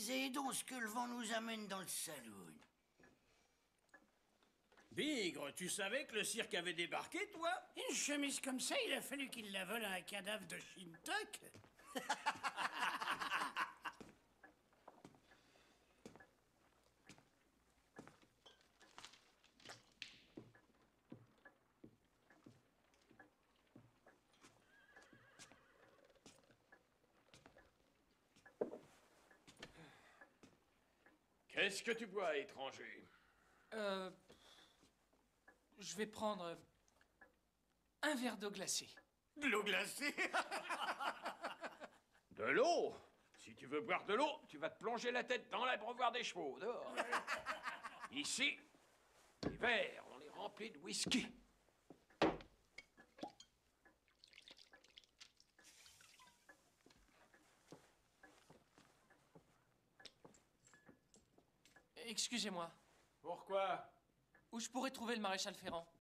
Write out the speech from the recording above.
disais donc ce que le vent nous amène dans le saloon. Bigre, tu savais que le cirque avait débarqué, toi? Une chemise comme ça, il a fallu qu'il la vole à un cadavre de Shintok. Qu'est-ce que tu bois, étranger? Je vais prendre un verre d'eau glacée. De l'eau glacée. De l'eau? Si tu veux boire de l'eau, tu vas te plonger la tête dans l'abreuvoir des chevaux, dehors. Ici, les verres, on les remplit de whisky. Excusez-moi, Pourquoi? où je pourrais trouver le maréchal Ferrand?